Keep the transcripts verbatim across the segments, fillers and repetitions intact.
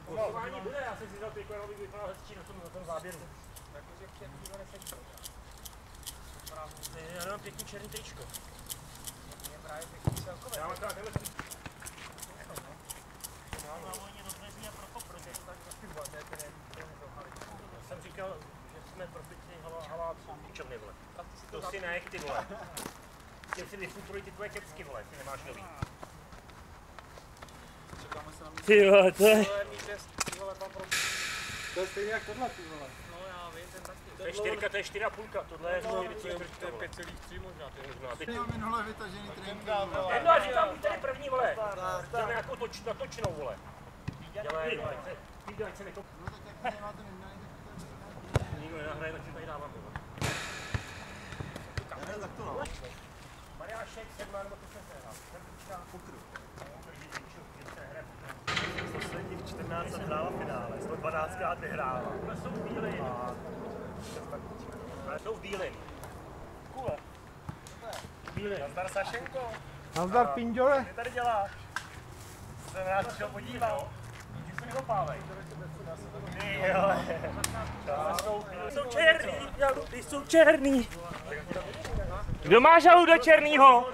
Postování bude, já jsem si vzal tyko, jenom bych vypadal hezčí na tom, na tom záběru. Takže pěkný to nesedí. Já mám pěkný černý tričko. Je právě pěkný celkové. Já mám teda takhle. Já volně rozvezí a prokopr, že je to tak trošku dva, to je ten nezohali. Já jsem říkal, že jsme propitní haláců. Čovny, vole. To si nech, ty vole. Chtěl si vyfutruj ty tvoje kecky, vole, ty nemáš nový. Ty vole, to je... To je stejně jak tohle, ty vole. No já vím, ten taky. To je čtyřka, to je čtyři a půlka, tohle je čtyři čtyřka, vole. pět celá tři možná, ty Možná, teď... měl minule vytažený trénink. Jedno, a říkám, buď tady první, vole. Děláme nějakou toč, natočenou, vole. Dělej, vole, víte, ať se nekop... No tak jak to máte neměli, tak to je... Nikdo nenahraje, tak si tady dávám, vole. Ne, tak to no. Mariášek, sedmá, nebo to se sehrál. Ten počká pokru. Posledních čtrnáct hrála v finále, sto dvanáctkrát vyhrála. Ale jsou v bílým. Ale jsou v bílým. Kule. Bílým. Nazdar Sašenko. Nazdar Pinďole. Ty tady děláš? Jsem rád, že ho podíval. Že se nekopávej. Ty jo. Jsou černý, žaludy jsou černý. Kdo má žaluda černýho?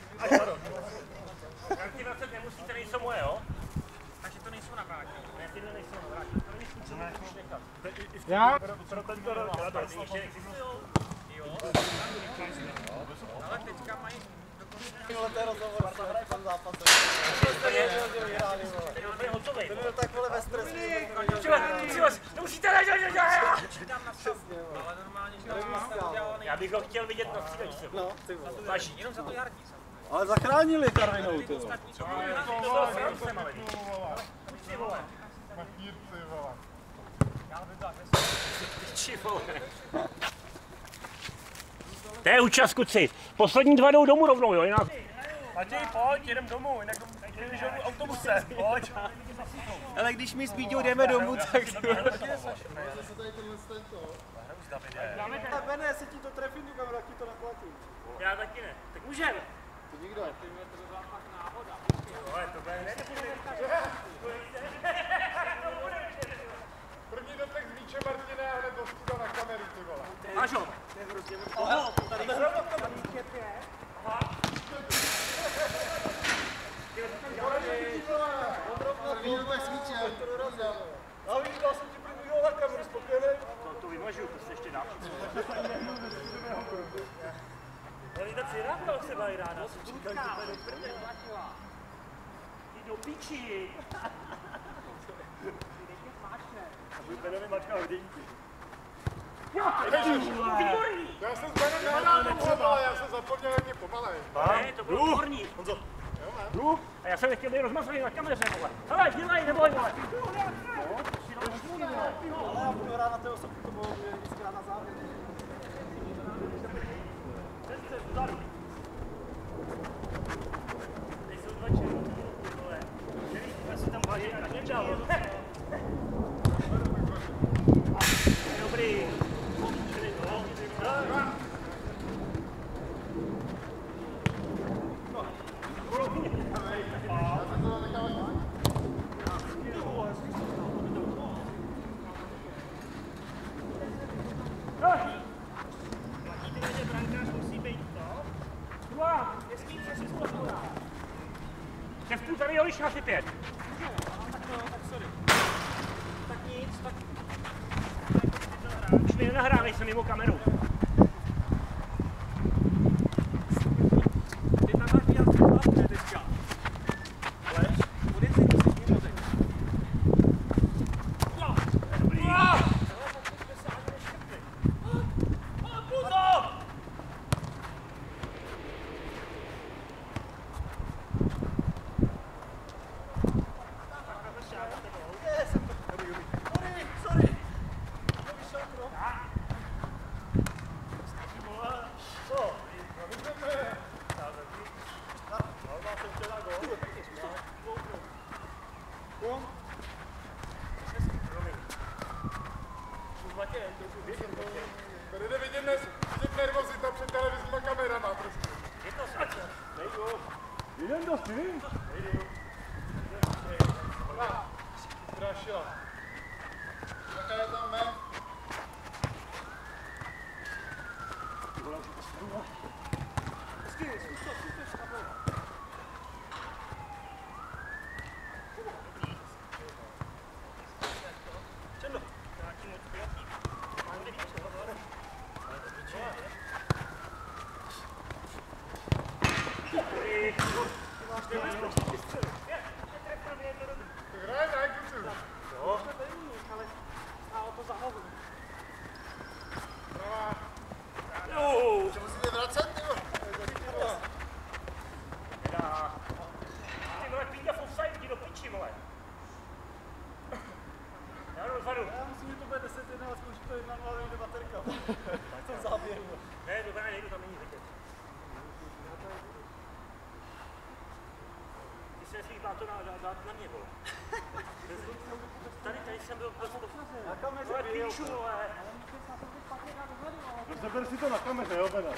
Karty vracet nemusíte, nejsou moje, jo? Takže to nejsou navrátit. Ne, tyhle nejsou navrátit. To není zkušený, můžeš nechat. Já? Pro tento rok. Ještě existujou. Jo. Ale teďka mají Minule to je rozhovor, co hraje ten zápas. To je úplně hotovej. To byl tak vole ve stresu. Nemusíte nežet, tam na přesně, ale normálně, že to mám udělaný. já bych ho chtěl vidět na střílečce. No, ty vole. Vaši. Jenom za to Jarní. Ale zachránili Karvinou, ty vole. Ostatní jsou To bylo Francem, ale víš. Ty vole. Ty vole. To je účast, kuci. Poslední dva jdou domů rovnou, jo, jinak. Matěj, pojď, jedem domů, jinak jdeš domů autobuse, pojď. Ale když mi s Bíďou jdeme domů, tak... Bene, se ti to trefí, tu kameru, ti to neplatí. Já taky ne. Tak můžeme. To nikdo. Ale to bude ne. První dotek z míče Martina a hned dostal na kameru, ty vole. Máš ho. Oho, tady míče pět. Aha. První dotek z míče, to dorazil. A víš, dal jsem ti první gól na kameru, spokojený? To, to vymažu, to se ještě dá. Ale ta ciráka se mají ráda. Říkám, že to je do prdě. Ty do piči. A buď Benovi mačka hodinky. Já jsem s Benem nehrál tomu, ale já jsem zapomněl, jak mě pomalej. Ne, to bylo horní. Honzo. Jdu. A já jsem nechtěl být rozmazaný na kameře, vole. Hele, dělej, neboj, vole. Ale já budu hrát na té osobku, to bylo vždycky na závěr. Nejsou dva černý, vole. Já si tam vážím, tak nečal. Dobrý. Šestů tady jo, když na si pět. Tak nic, tak... Už mi nenahrávej se mimo kameru. Ty tam máš dělat vlastně teďka. Ale? Bude si nic mimo teď. Dobrý. Tady jde vidět dnes nervozita před televizníma kamerama trošku. Je to srdce. Nejdu. Jdem do svým. Strašila. to dát, dát na mě, vole. Tady, tady jsem byl prostě... Na kameře, ale píšu, vole. No zaber si to na kameře, jo, Bena.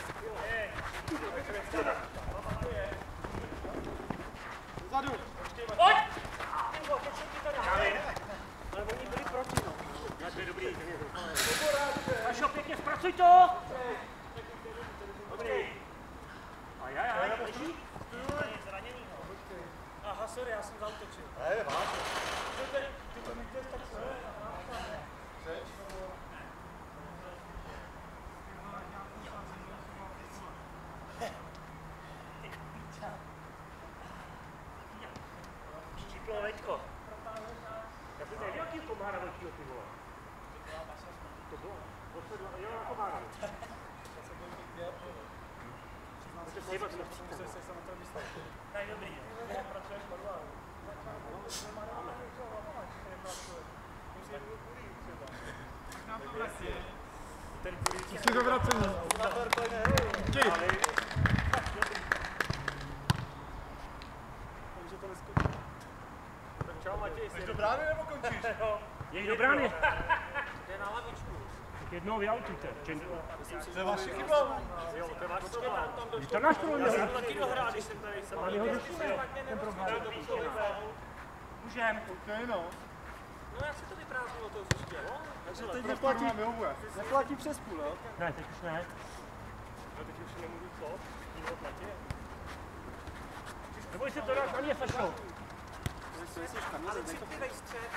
Vzadu. Pojď! Já vím. Ale oni byli proti, no. Já to je dobrý. Ašo, pěkně zpracuj to! Dobrý. Ajajaj, leží? Zraněný, no. Aha, sorry, já jsem zautočil. Ne, vážně. Ty to míte, tak se. Štíplo, Veďko. Já jsem nevěděl, jaký komára velkýho, ty vole. To bylo. Posledno, jo, na komára. Můžete se jíbat, Musel se se na to myslet. tak dobrý. Pracuješ podlahu. Ten kurý. Si to vracení. Čej. Takže to neskočí. Tak čau, Matěj. Jsi do brány nebo končíš? Je do brány. Jde na lavičku. Tak jednou vyautujte. To je vaše chyba. Jo, to je váš problém. Tam To je náš problém. Já jsem taky dohrál, když jsem tady jsem. Ale ho řešíme. Ten problém. Můžem. OK, no. No já si to vyprázdnilo to hřiště, no. Takže teď neplatí, neplatí přes půl, jo? Ne, teď už ne. No teď už nemůžu co? Tím to platí. Neboj se to dát ani fašou. Ale cipivej střed.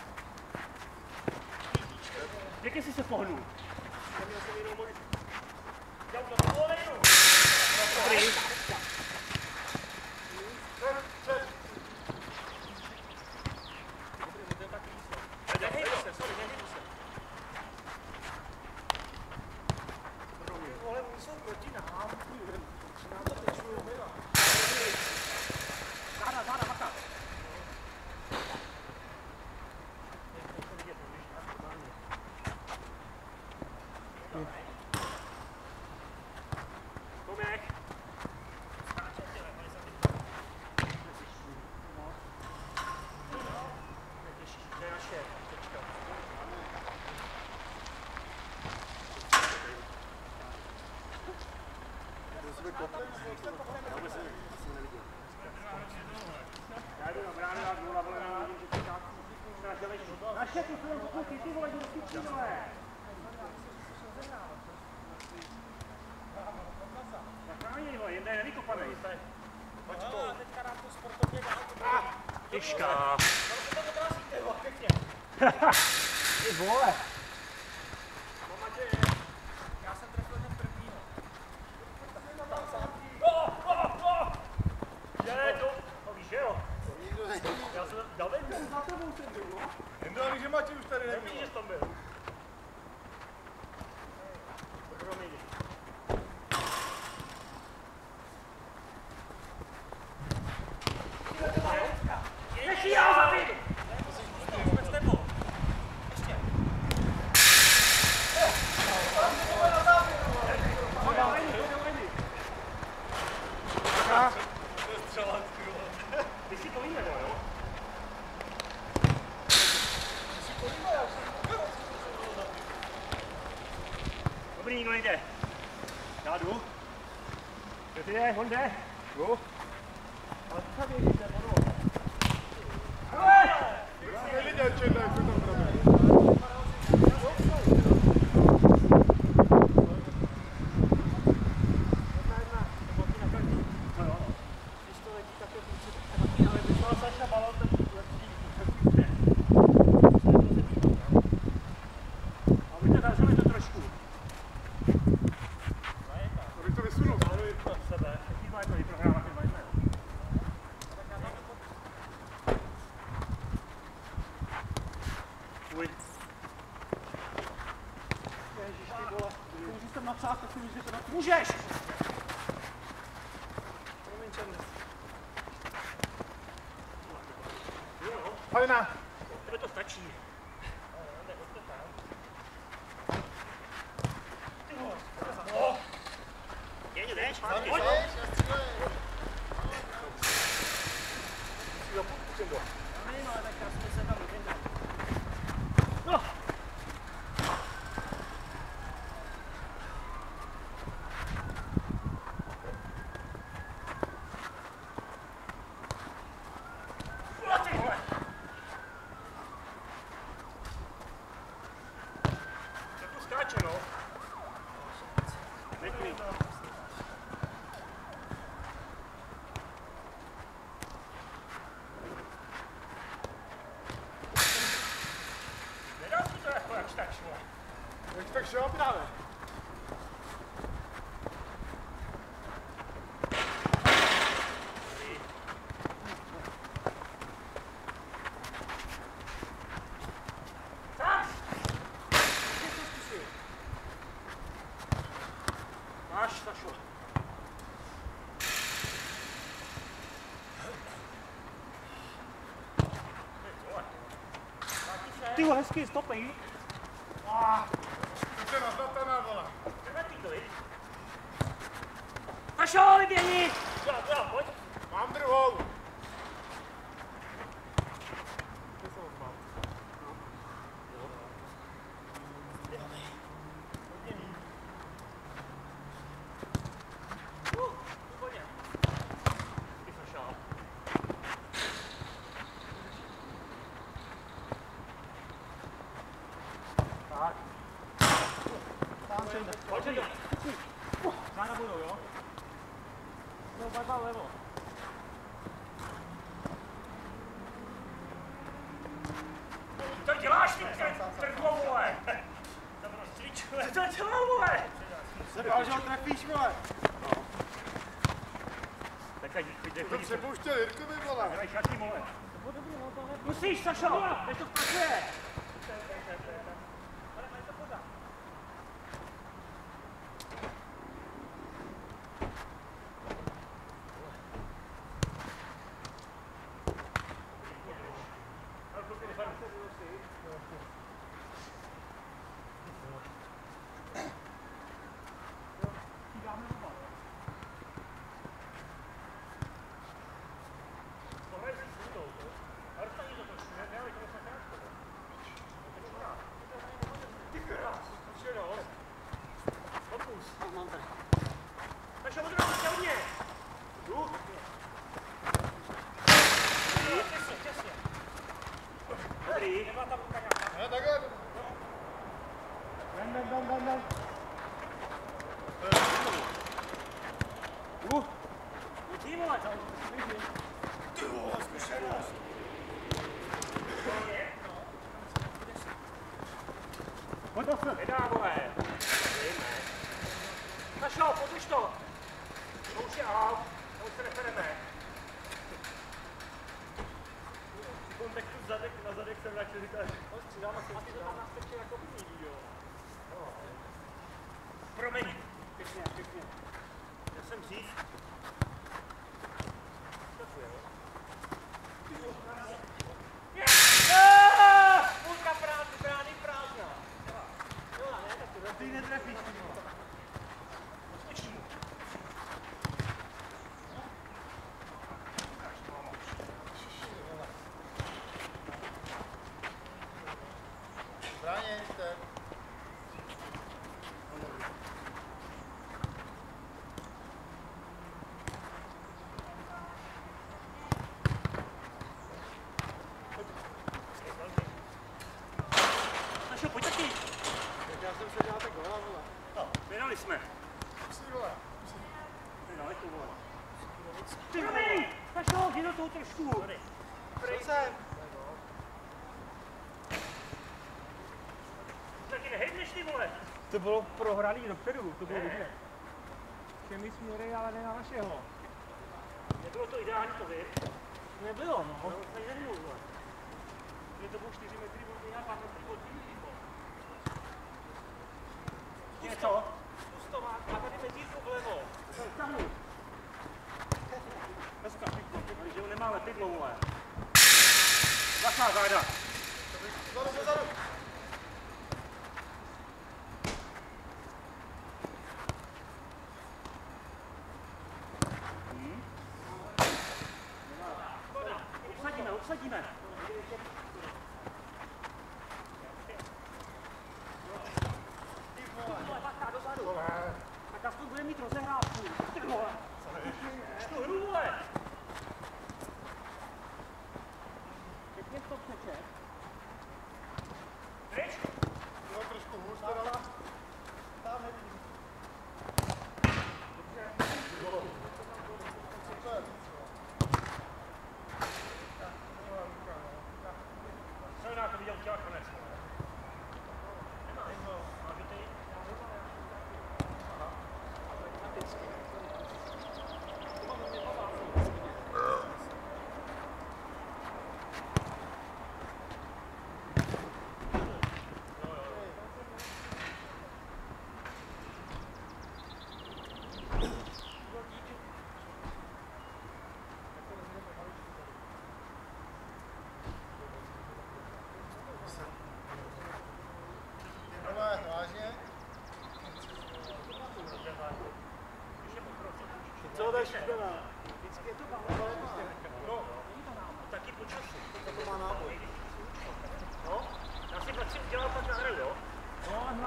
Jak jsi se pohnul? Neměl jsem jinou možnost. Já už to povolejnu. Dobrý. Nehejdu se, sorry, nehejdu se. Ale oni jsou proti nám. Nám to tečují mimo. Záda, záda, maka. Tomek. To je naše. Tečka. Já jdu na bránu a znovu na vole, vidím, že to částí. Naše, to jsou jenom kluky, ty vole, jdu do píčí, vole. Zachrání, vole, jeden je nevykopanej. Počkou. A teďka dám tu sportovně dál. Těžká. To to krásíte, jo, pěkně. Ty vole. No Matěj, já jsem trefil hned prvního. Je, to, to víš, že jo? Já jsem dal ven. Za tebou jsem byl, no. Jen dál, že Matěj už tady Nevíš, nebyl. že jsi tam byl. Promiň. Ještě já zabiju! Vůbec nebo. Ještě. Ty si to ví, nebo jo? Dobrý, nikdo nejde. Já jdu. Kde ty jde? On jde? Jdu. Ale co tam ježíte, ono? Já jsem neviděl, že to je tam proběh. Abych to vysunul. Ježiš, ty vole. Když jsem napsal, tak si víš, že to na... Můžeš! Promiň, Černý. Fajna. Tebe to stačí. Je, jdeš, zpátky. Pojď! Čendo. Já nevím, ale tak já jsem se tam vypěndal. No. Tak šel právě. Máš, Sašo. Ty vole, hezký stopej. To se naznatená, vole. Sašo, vyběhni! Já, já, pojď. Mám druhou. Pojď, záda budou, jo? No, bajba levo. Co děláš, ty trklo, vole? Co to dělá, vole? Nebál, že ho trefíš, vole. Tak ať jde To chodit. přepouštěl Jirkovi, vole. Hraj šatý, vole. Musíš, Sašo! Teď to pracuje! Ne, takhle. Ven, ven, ven, ven, ven. Uh. Ty vole, to je Ty vole, zkušenost. Pojď to se. Nedá, vole. Sašo, podruž to. To už je out. To už se nefereme. Tak tu zadek, na zadek jsem radši říkal, že střídáme se, a ty to tam nastrčil jako vidí, jo. Promiň. Pěkně, pěkně. Já jsem dřív. Půlka brány, brány prázdná. Jo, ne, tak to ty netrefíš. Bránějte. Sašo, pojď taky. Tak já jsem se dělal tak gola, vole. No, vydali jsme. Pusí, vole. Vydali to, vole. Promiň! Sašo, jdi do toho trošku. Co jsem? Taky nehejbneš, ty vole. To bylo prohraný dopředu, to bylo vidět. Všemi směry, ale ne na našeho. Nebylo to ideální to vy. Nebylo, no. No, to je nebylo, vole. Je to bylo čtyři metry od něj a pět metrů od ní. Je to? Zkus to má, má tady metírku vlevo. Tahnu. Dneska, pěkně. Že ho nemá lepidlo, vole. Zachá záda. Zadu, zadu. Usadíme, usadíme.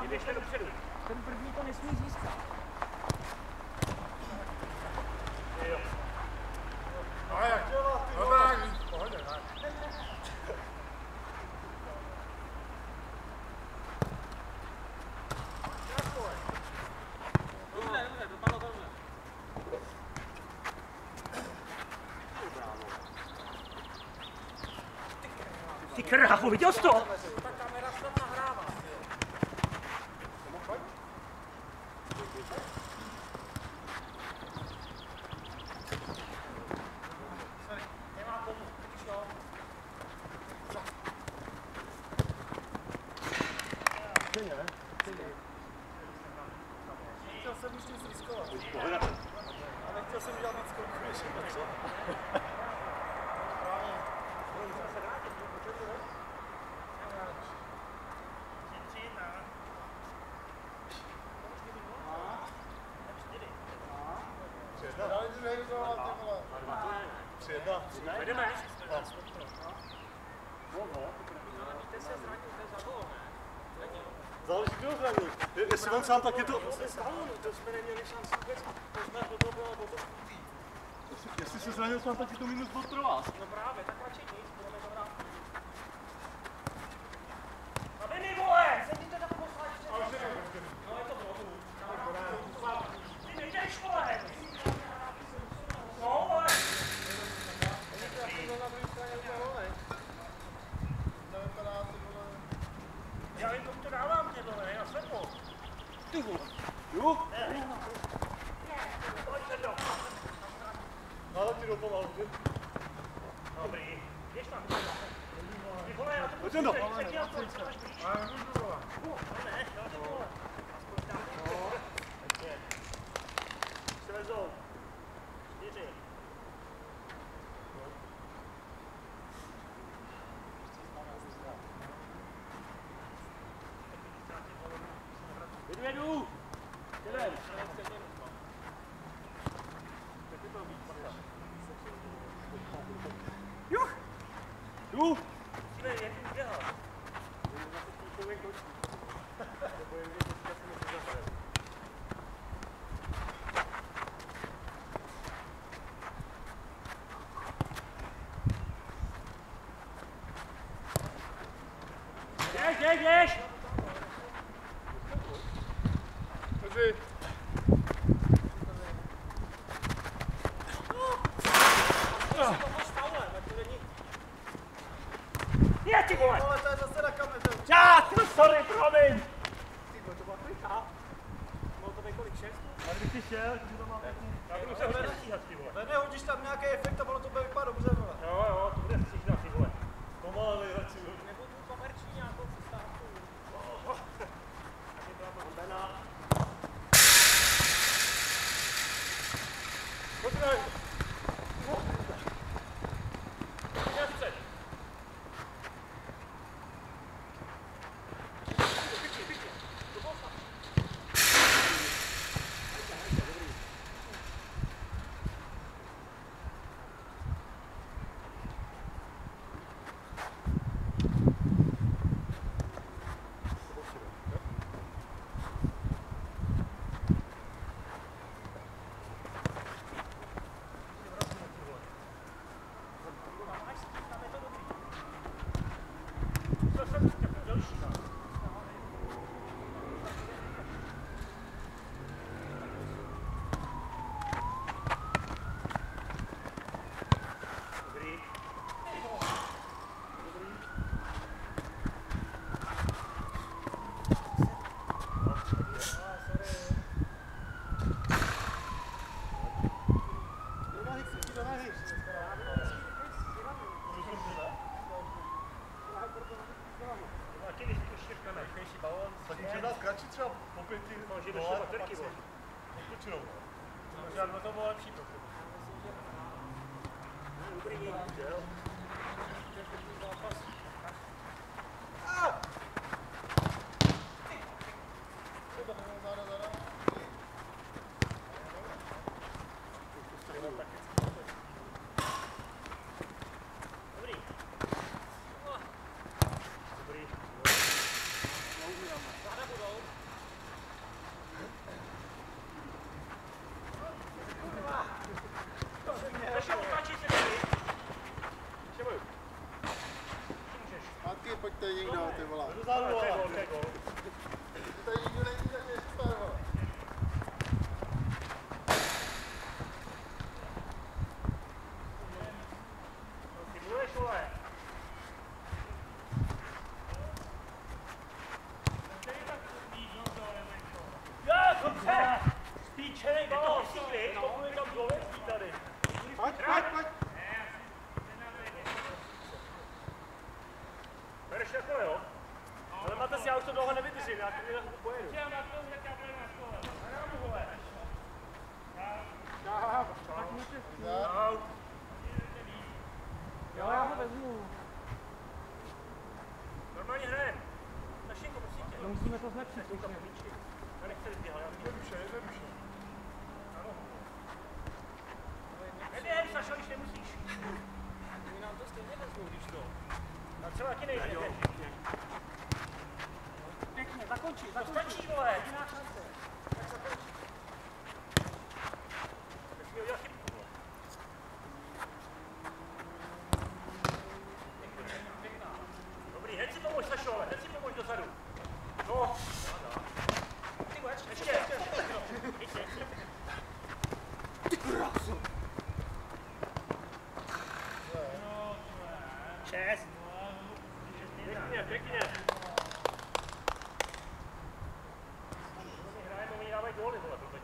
běžte dopředu. Ten první to nesmí získat. Jo. A jak dělat, ty vole? No tak, víc, pohodě, tak. Dobře, dobře, dopadlo dobře. Ty krávo, viděl jsi to? Ta kamera snad nahrává. Nemá komu, teď jo. Chtěl jsem už nic riskovat. A nechtěl jsem udělat víc kroku, než je co? Dali druhý gól, ty vole. Tři jedna. Jdeme. Záleží, kdo ho zranil. Jestli on sám, tak je to... To jsme neměli šanci vůbec. To jsme do toho bylo, do toho skutý. Jestli se zranil sám, tak je to minus bod pro vás. No právě, tak radši nic, budeme to vrát. Aby mi vole! Sedíte tak poslát ještě. No je to bylo. Ty nejdeš vole! No vole! Já vím, komu to dávám, ty vole, já světlo. Ty vole. Jo? Pojď se do. Ale ti dopomal, ty. Dobrý. Běž tam, běž tam. Ty vole, já to Pojď sem do. musím dělat, co máš blíž. Ale nemůžu, vole. No ne, já ty vole. Aspoň tam. Takže. Se vezou. Čtyři. Jedu, jedu. Jdem. Juch. Juch. Ty jak jsi běhal? Běž, běž, běž. Dobře. Je, ty vole! Ale to je zase na kameře. Já, ty sorry, promiň! Ty vole, to byla klika. Bylo to několik šest? A kdyby jsi šel, tak to má pěkný. Já budu se hodně stříhat, ty vole. Ne, nehodíš tam nějaký efekt a ono to bude vypadat dobře, vole. Jo, jo, to bude stříhat, ty vole. Pomalej, radši, vole. Nebo tu komerční nějakou přestávku. Tady byla Bena. Počkej. Já vstřed. Tak může dát kratší třeba po pěti. No, že došly baterky, vole. Odpočinou. Možná by to bylo lepší pro tebe. Dobrý, jo. Dobrý. Dobrý. Záda budou. tady nikdo, ty vole. To je gol, to je gol. Tady nikdo není, tak je super, vole. Ty budeš, vole. Já, dobře! Spíčej, balón, síly, to bude tam dlouhý tady. Pojď, pojď, pojď. Bereš takhle, jo? Ale máte si, já už to dlouho nevydržím, já to pojedu. Out. Jo, já ho vezmu. Normálně hrajem. Tašenko, prosím tě. No musíme to zlepšit. Já nechci vyzběhat, já Jednoduše, jednoduše. Neběhej, Sašo, když nemusíš. Oni nám to stejně vezmou, když to. A třeba ti nejde. Pěkně, zakončí, To zakončí. stačí, vole. Jediná šance. Tak zakončí. Nesmí udělat chybu, vole. Dobrý, hned si pomož, Sašo, hned si pomož dozadu. No. Ty vole, ještě. Ještě. Ty krásu. Šest. Pěkně, pěkně. My hrajeme, oni dávají góly, vole, blbě.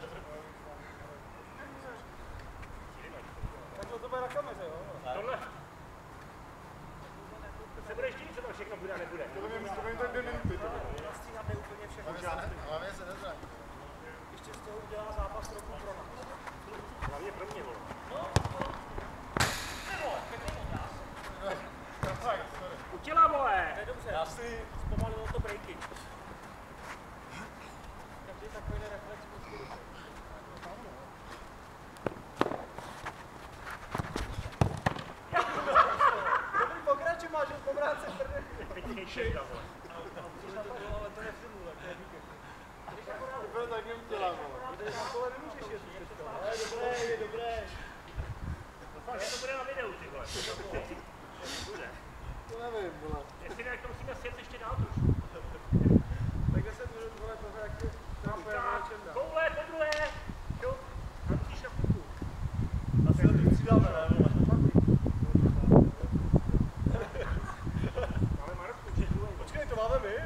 Tak to bude na kameře, jo? Tohle. To se budeš dít, co tam všechno bude a nebude. To vím, to vím tak dvě minuty. Nastříháte úplně všechno. Hlavně se nezraň. Ještě z toho udělá zápas roku pro nás. Hlavně pro mě, vole. U těla, vole. To je dobře. Já si zpomalilo to breaky. Každý takovýhle reflex musí ruce. Dobrý pokračuj, máš už pomrát se první. Teď ti šejda, vole. Ale to nefilmuje, to je víkend. Úplně tak neutělá, vole. Tady na kole nemůžeš jezdit. Je dobré, je dobré. Doufám, že to bude na videu, ty vole. Bude. To nevím, vole. Jestli ne, to musíme sjet ještě dál trošku. Tak deset minut, vole, to jak ty trápuje, Tak, koule, po druhé. Jo, a musíš na půlku. A se to přidáme, ne, vole. Ale Marku, že druhý. Počkej, to máme my?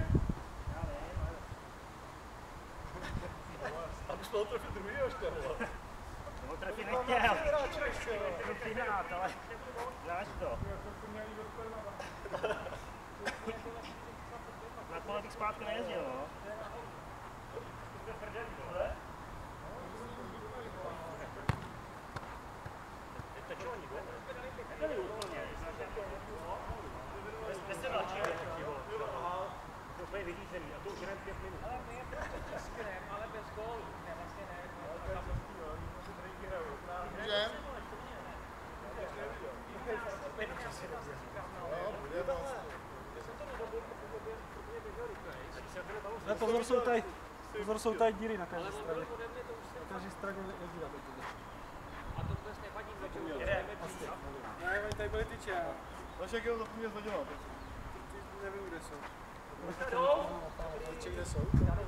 Aby jsme ho trefili druhýho ještě, vole. No, trefí nechtěl. Nechtěl přihrát, ale dáš to. Na kole bych zpátky nejezdil, no. Tečování, ne? Nebyli úplně. Bez se mladší, to úplně vyřízený a to už jen pět minut. Ale my je prostě tisknem, ale bez gólu. Ne, vlastně ne. Můžem? Ne, pozor, jsou tady, pozor, jsou tady díry na každé straně. Na každé straně je díra. A to vůbec nevadí, že už ne, oni tady byli tyče. Vašek je to zapomněl zadělat. Nevím, kde jsou. Tyče, kde jsou?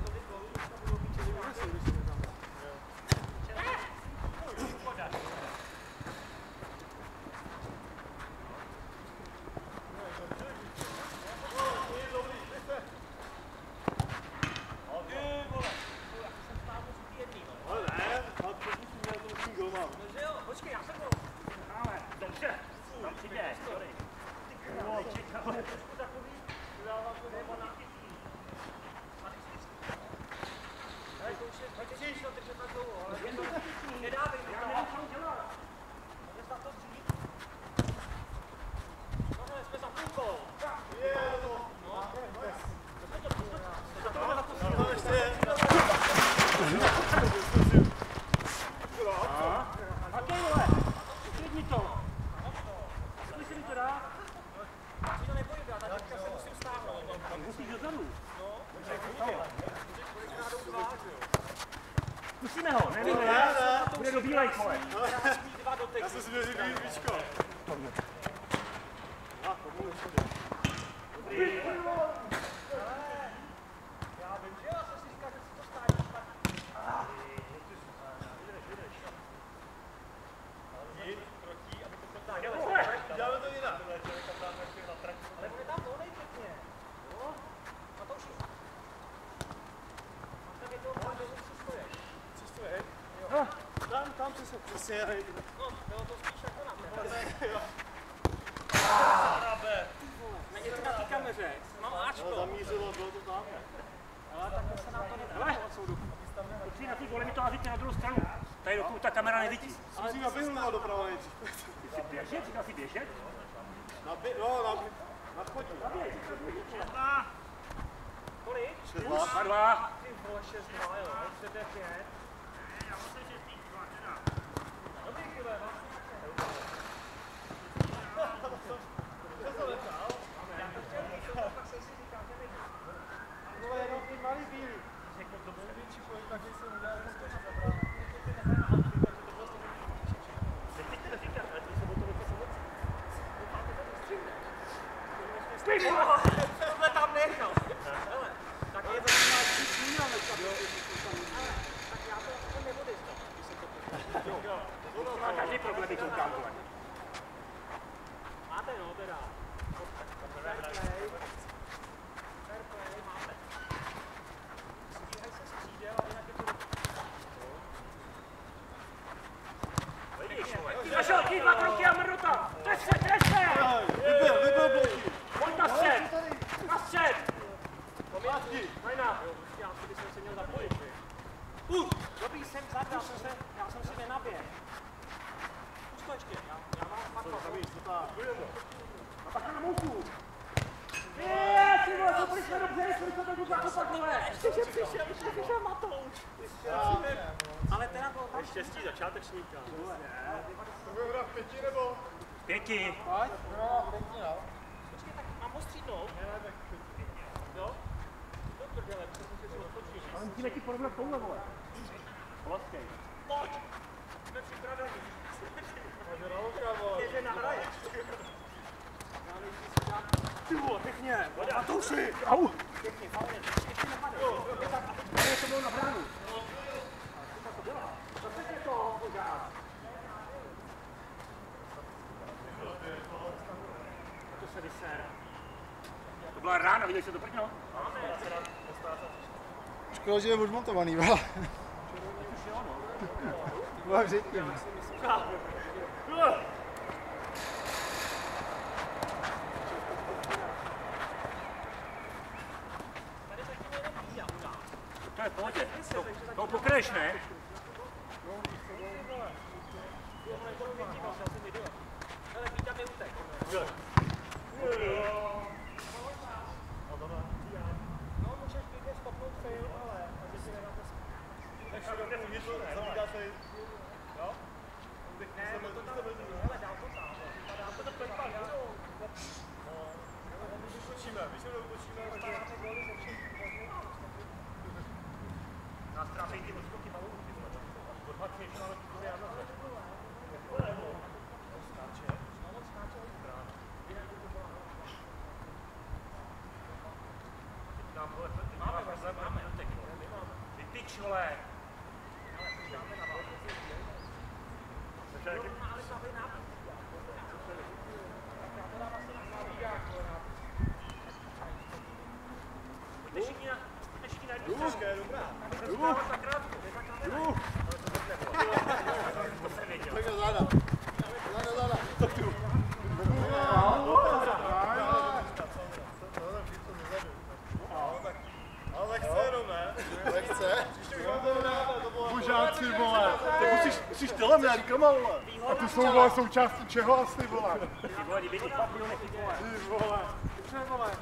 Ale ne, ale pokud jsem měl to musím gol mám. No že jo, počkej, já jsem gol. Ale, dobře, tam přijde, sorry. Ty krále, čekal. Trošku takový, dávám to nebo na kyslí. Ale to už je, pojďte si to držet tak dlouho, ale je to, nedávej mi to. Já nevím, co dělat. Můžeš na to dřít? No, jsme za půlkou. Je, to. Okej, vole, uklidni to. Jestli se mi to dá, Si to nebojím, já teďka se musím stáhnout. musíš dozadu. No, Zkusíme ho, ne, ne, ne, bude do bílej kole. dva doteky. Já jsem si měl říct víčko. Dobrý. přesně. No, bylo to spíš jako na tebe. Není to na té kameře. Mám Ačko. Zamířilo, bylo to tam. Ale takhle se nám to nedá od soudu. Pojď na ty vole, mi to házíte na druhou stranu. Tady dokud ta kamera nevidí. Musím naběhnout doprava nejdřív. Ty jsi běžet? Říkal jsi běžet? Nabě... No, nabě... Na chodí. Naběž. Kolik? Šest Dva, dva. dva. Ty vole, šest dva, jo. šest devět pět. Já musím si říct dva, teda. Dobrý, kule, no. Vole, jenom ty malý bílý. Největší pojď, tak jsem udělal rozkoč za bránu. Teď to říkám, ale ty se o to nechci moc. Ty vole, tohle tam nechal. Hele, tak je to taková příčina, ale tak já to jako nebudu jistý. Na každý problém by koukám, vole. Máte, no, teda. Fair play. Fair play, máte. Stíhaj se střídel, ale jinak je to... Vidíš, vole. Ty zašel, ty dva kroky a mrdota. Drž se, drž se. Vybil, vybil bloky. Pojď na střed. Na střed. Mátky. Majna. Já si bych se měl zapojit. Uh, dobrý, jsem vzad, já jsem se, já jsem si nenaběhl. Pust to ještě, já, já mám fakt to. A pak na mouku. Je, ty vole, to byli jsme dobře, jestli to budu zakopat, vole. Ještě, že přišel, ještě přišel Matouš. Ale teda bylo tam... Štěstí začátečníka. To bude hrát pěti nebo? Pěti. Pojď. No, pěti, no. Počkej, tak mám ho střídnout? Jo? Do prdele, přesně si to otočíš. Ale musíme ti porovnat tohle, vole. Polaskej. Pojď! Jsme připraveni. Takže na oka, vole. Je, že nahraješ. Já nejdřív si dám... Ty vole, pěkně! Matouši! Au. Pěkně, fauně, ještě nepadej. Ale to bylo na bránu. Co to dělá? Zase je to pořád. To se vysere. To byla rána, viděli jste to prdno? Škoda, že je odmontovaný, vole. Bude vřitně. To je v pohodě. To, to pokraješ, ne? Hele, Víta mi utek. No, můžeš klidně stopnout fail, ale že si nedáte jo? Ne, no to tam, hele, dál to tam. Dál to tam pekla, jo? Točíme, víš, že točíme, Dostáváme góly ze všech možných. Nás trápí ty odskoky balónu, ty vole. Do dvacet ještě máme ty já nazve. Nám vole, máme problém, máme dotek, vole. Ty tyč, vole. Dáme na vás. Takže Ale slavý nápad. Já to dám asi na slavý nápad. pojďte všichni na, pojďte všichni na jednu stranu. je dobrá. To se dávat tak krátko, to je ta kamera. Ale to dobře bylo. To jsem věděl. Tak na záda. Záda, záda. Tak tu. Ale chce jenom, ne? Nechce? Bužáci, vole. Tak musíš, musíš tyhle mě rukama, vole. A tu jsou, vole, součástí čeho asi, vole? Ty vole, kdyby ty papíru nechytí, vole. Ty vole. Dobře, vole.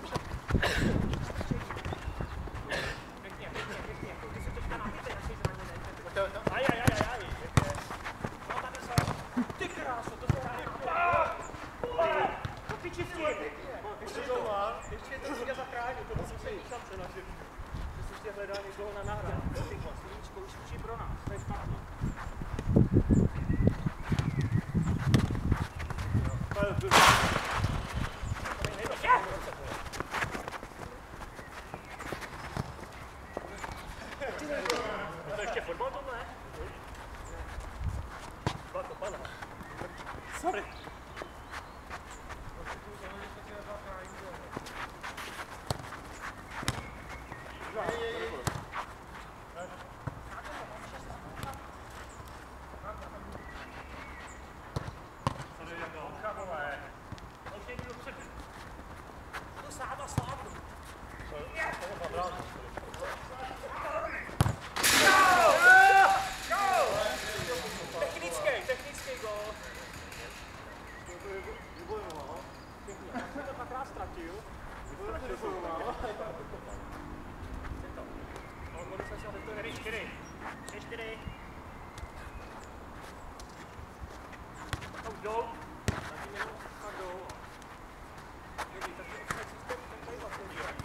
Pěkně, pěkně, pěkně. Ty se teďka nabíte, jak jsi zraněný. Aj, aj, aj, aj. No, tady jsou. Ty kráso, to jsou rány. To ty čistí. Ještě to má. Ještě to přijde zachránit, to musí být šance naše. Že si ještě hledá někoho na náhradu. Ty vole, Slovíčko už učí pro nás, to je špatný. To ještě fotbal tohle? Špatno, pana. Sorry. čtyři, čtyři. Tři, čtyři. To už jdou. Tak jdou. Dobrý, takže offside systém, ten tady vlastně dělá.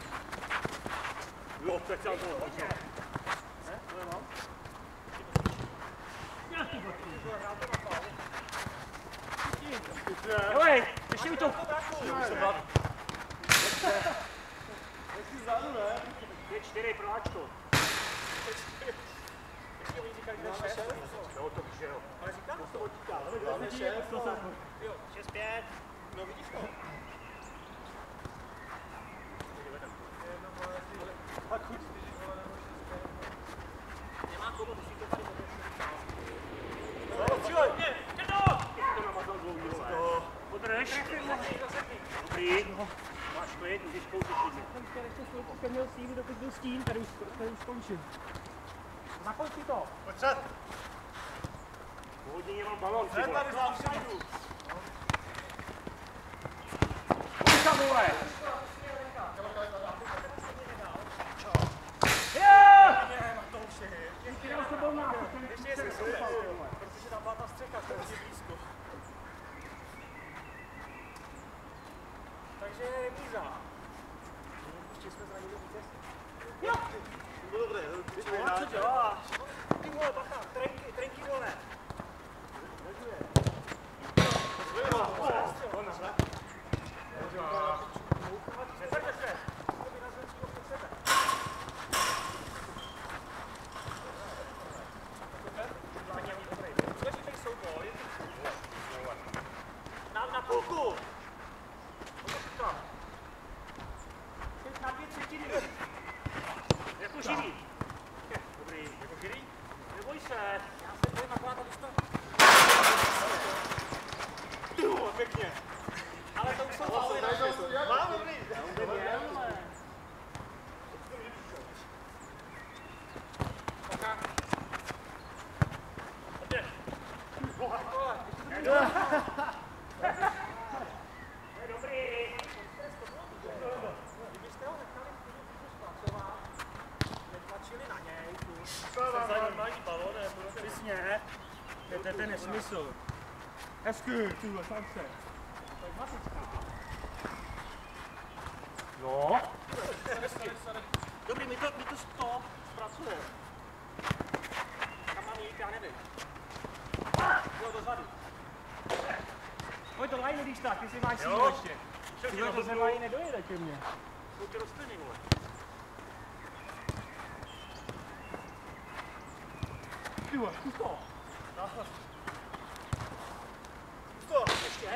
Jo, speciál toho hodně. Ne? To je mám? Nějaký boky. Hrál to na faul. Hele, ještě mi to. Ještě vzadu, ne? Dvě, čtyři, pro Ačko. Ještě oni říkají, že šest? Jo, to víš, že jo. Ale říká to? To říká, Máme šest, jo. šest, pět. No vidíš to? A chuť čtyři, vole, nebo šest, pět. Nemá komu, musí to tady modět. No, přijoj! Jde to! Ty to namazal dlouhý, vole. Podrž. Dobrý. Máš klid, můžeš kouřit klidně. Jsem měl sílu, dokud byl stín, tady už, tady už končím. Zakonč si to. Pojď se! Po hodině mám balon, ty Jsem vole. tady z offsideu. Pojď tam, vole. Ještě je se protože tam byla ta střecha, to je blízko. Takže remíza. Ještě jsme zranili vítěz. Jo! To bylo dobré, co děláš? Ty vole, bacha, trenky, trenky vole. Nežuje. Nezakne se. To by nazval přímo před sebe. Důležitý souboj. Nám na půlku. Teď na dvě třetiny. Jako živý. Dobrý. Jako živý? Neboj se. Já se bojím akorát, abys to... Ty vole, pěkně. Ale to už jsou fauly na šest. Mám dobrý. Kdybyste ho nechali v klidu zpracovat, netlačili na něj, to za normální balon, nebo Přesně. To je ten nesmysl. Hezky, tyhle, sám se. to je masická. No. Dobrý, my to, my to stop zpracujeme. Kam mám jít, já nevím. Jo, dozadu. Pojď do line, když tak, ty si máš sílu Jo. ještě. Tyhle to ze line nedojede ke mně. Jsou ty rostliny, vole. Tyhle, zkus to. To, ještě.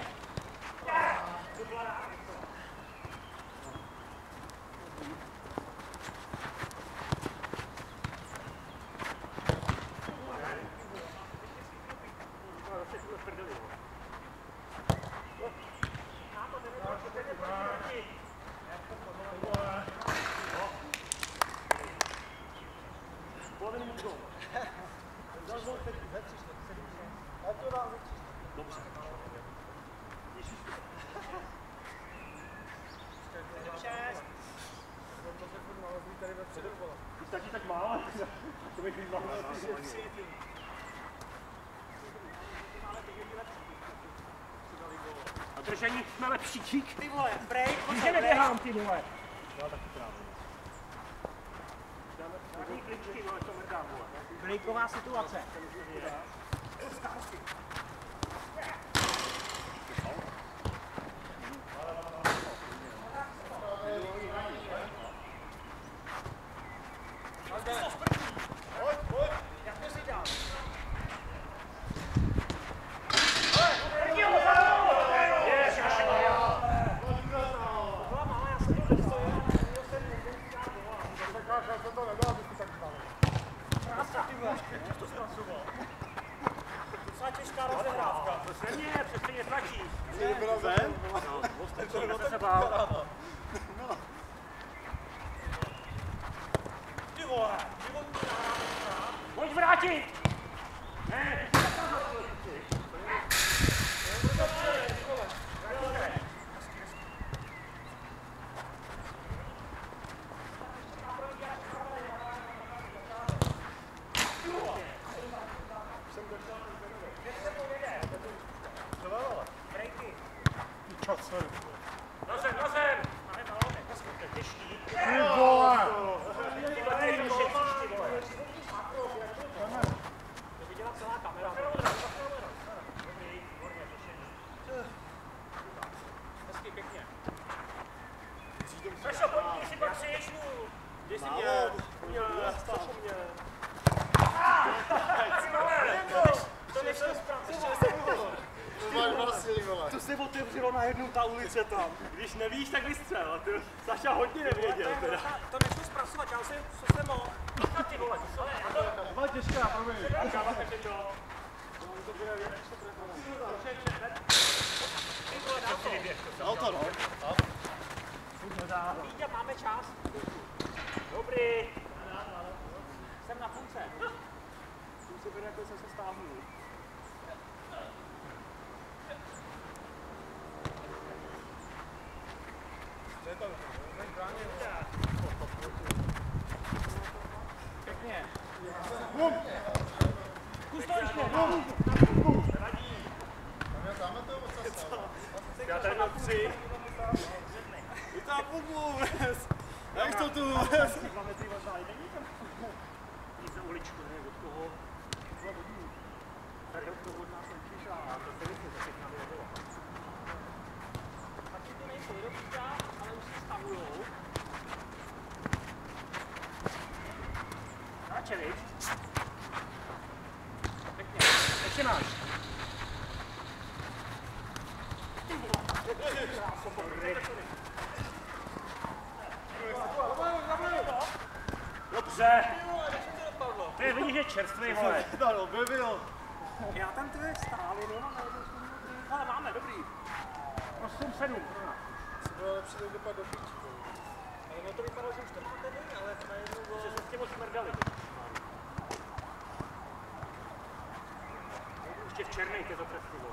Stačí tak málo. To bych vyzval. A držení jsme lepší, čík. Ty vole, break, Když je neběhám, ty vole. Já taky právě. Žádný kličky, vole, to mrdá, vole. Breaková situace. Pojď, pojď. Jak to si dám? Byla malá, já jsem to dostojil, neměl jsem nedělal gola. Já jsem to nedal, aby si tak znal. Krása, ty vole, jak to zpracoval? Docela těžká rozehrávka. To se mě, přesně mě tlačí. Byla ven? No, ostatní jsem se bál. Ty vole, životní nahrávka. Pojď vrátit! Ne, ty jsi zakázal tyhle věci. Sašo, pojď, ty si patříš. Kde jsi mě? Mě, Sašo mě. To nešlo zpracovat. To máš vlastně, vole. To se otevřelo najednou ta ulice tam. Když nevíš, tak vystřel. Ty Saša hodně nevěděl teda. To nešlo zpracovat, já jsem, co jsem mohl. Ty vole, co je? Byla těžká, promiň. Káva, takže to. Auto, no. Víďa, máme čas. Dobrý. Jsem na půlce. Tím si bere, jako jsem se stáhnul. Pěkně. Kus to ještě. Já tady mám tři. Je to na půlku vůbec. Jak to tu vůbec? Dva metry možná i není tam. Nic za uličku, ne, od koho? Tak to od nás končíš a to se vysvět, tak nám je bylo. Tak si to nejsou, jenom Víďa, ale už se stavujou. Náče, víš? Pěkně. Ještě máš. Dobře. To je vidíš, že čerstvý, vole. No, byl. Já tam ty stál, jenom a najednou jsme měli. Ale máme, dobrý. osm sedm pro nás. Bylo lepší to dopad do píči. Ale no to vypadalo, že už to máte vy, ale najednou bylo... Že se s tím moc smrdali. Ještě v černej to přesky, vole.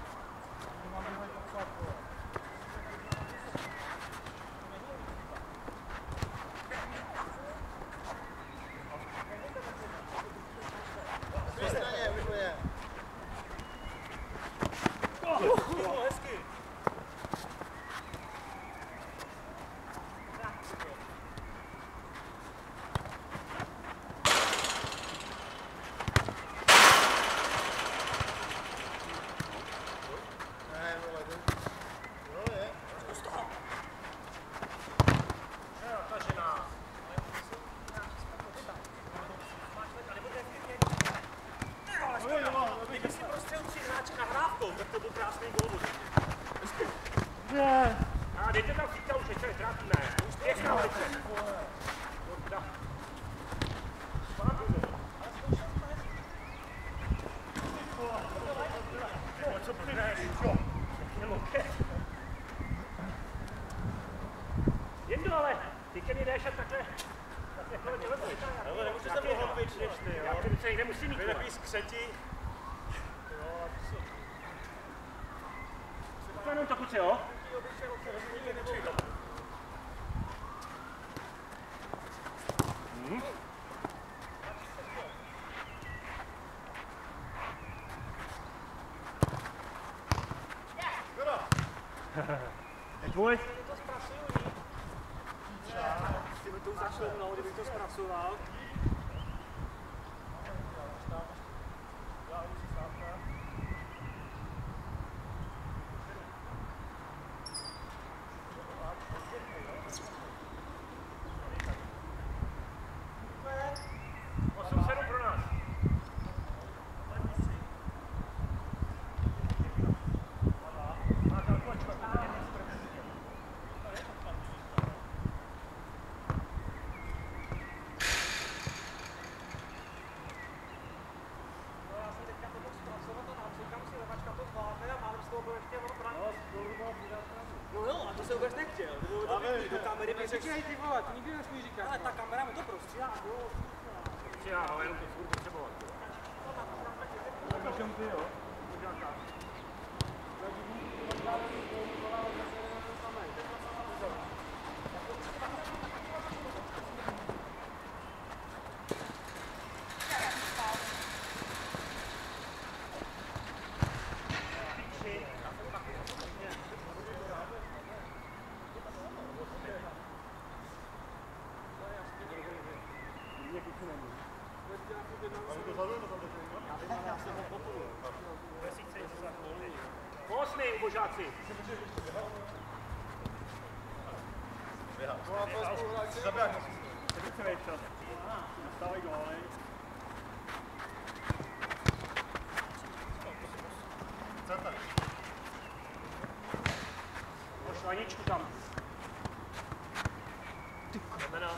Bylo hezky. Ne, vole, jo je. Jo, ta žena. Kdyby si prostřel tři hráče nahrávkou, tak to byl krásný gól. A dejte tam síta už, ještě netrátíme. Pěkná ulice. Dobrá. No, co plyneš? Jo. Jendo, ale ty ke mně jdeš a takhle. Takhle kolem těle to vytáhá. Ale nemůžu se mohl pryč než ty, Já jo. ty ruce někde musím mít. Vy takový skřeti. To jenom to kuce, jo? Hmm. Je tvůj? To zpracuju, ní. Kdyby to už zašlomnul, kdybych to zpracoval. osm sedm pro nás. Má kalkulačka. No jo, a to se vůbec nechtěl. To bylo to vidí, do kamery bych řekl. Počkej, ty vole, to nikdy nesmíš říkat. Ale ta kamera mi to prostříhá. Já, ale jenom to furt potřebovat. Počkej, ty jo. Osmi, božáci. Dostávají góly. Pošlu Aničku tam. Znamená.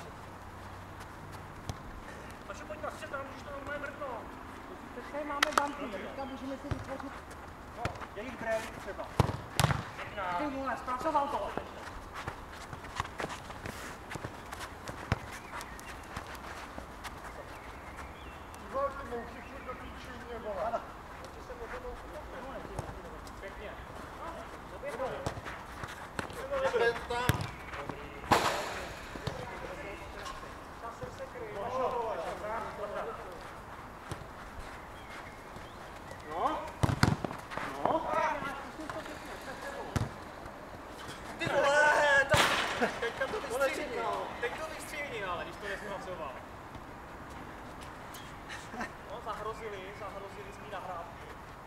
Pašu, pojď na střed, tam můžeš to normálně mrknout. Teď tady máme banky, teďka můžeme si vytvořit no, jejich break třeba. Ty vole, zpracoval to. Vole, ty mouchy furt do píči mě, vole. Pěkně. Jdem tam. Časem se kryje. No. No. Ty vole, tak teďka to vystřílení, teď to vystřílení, ale když to nespracoval. No, zahrozili, zahrozili z ní nahrávky.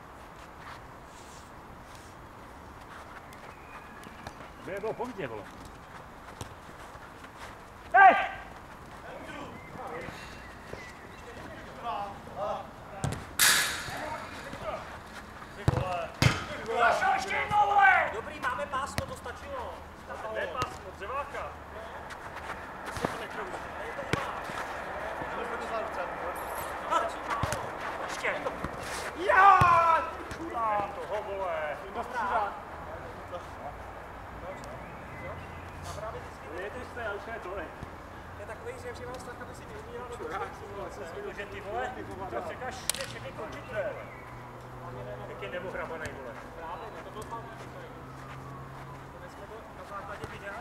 Kde bylo pozdě, vole. Hej! Ještě jednou, vole! Dobrý, máme pásmo, to stačilo. Ne pásmo, dřeváka. Ještě. Já! Kurá, toho, vole. Jeďte jste, já už je tolik. Je takový, že při vás tak, aby si neumíral do toho. Že ty vole, to čekáš, že všechny končit, vole. Jak je neohrabanej, vole. Právě, ne, to bylo tam víc. To jsme to na základě videa.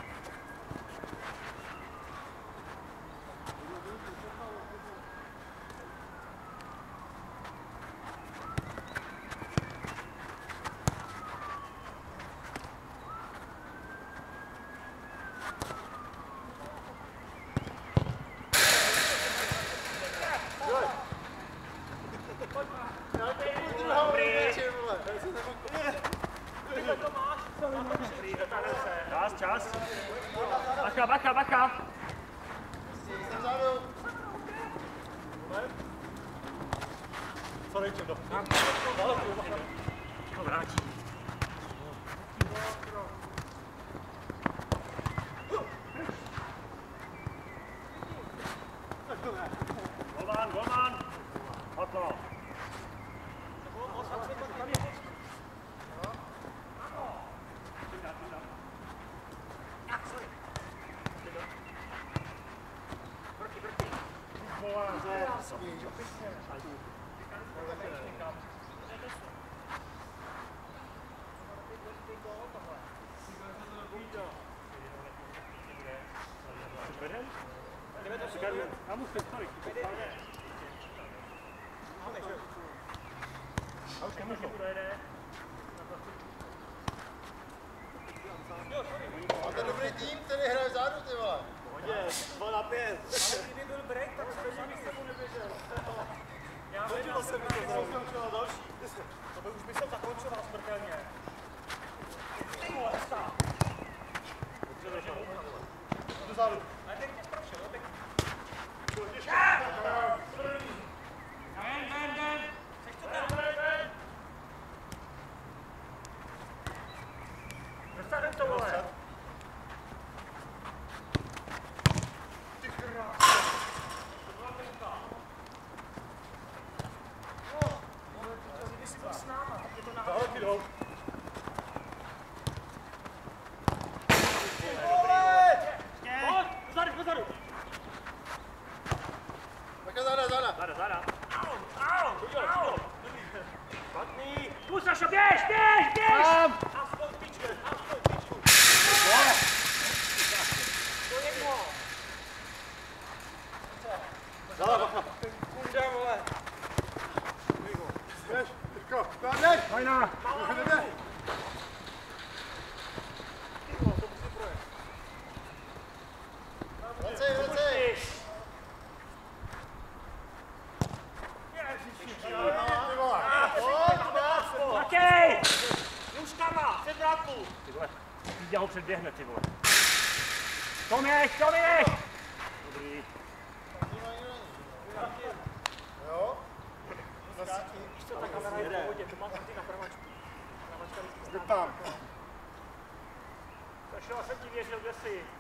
Čas, čas. Bacha, bacha, bacha. Jsem vzadu. Co nejče do? To vrátí. Golman, golman. Hotlo. Máte dobrý tým, který hraje vzadu, ty vole. Pohodě, dva na pět. Ale kdyby byl break, tak jsem sami s tebou neběžel. Já hodil jsem mi to zrovna. další. To by už by jsem zakončoval smrtelně. Ty vole, stál. Dobře ležel. Do zádu. Ale teď mě zprašel, jo, pěkně. Ven, ven, ven. Chceš to tam? Dostanem to, vole. Ty krás. Kdyby jsi byl s náma, tak je to Dále náhodou. ty jdou. Pojď, pozadu, pozadu. Taky záda, záda. Zada, zada. Au, au, au. Špatný. Půjď, Sašo, běž, běž, běž! Aspoň pičku, aspoň pičku. To je jedno. Záda, bacha. Kurde, vole. Běž, Jirko. Běž. Fajná. Jdeme. Vracej, vracej. Ty vole. Pojď, pojď. Takej! Nůžkama, před vrátku. Ty vole, já ho předběhne, ty vole. Tomek, Tomek! Dobrý. Jo? Víš co, ta kamera je v pohodě, to má ty na pravačku. Pravačka vždycky Jde tam. Zašel jsem ti věřil, kde jsi?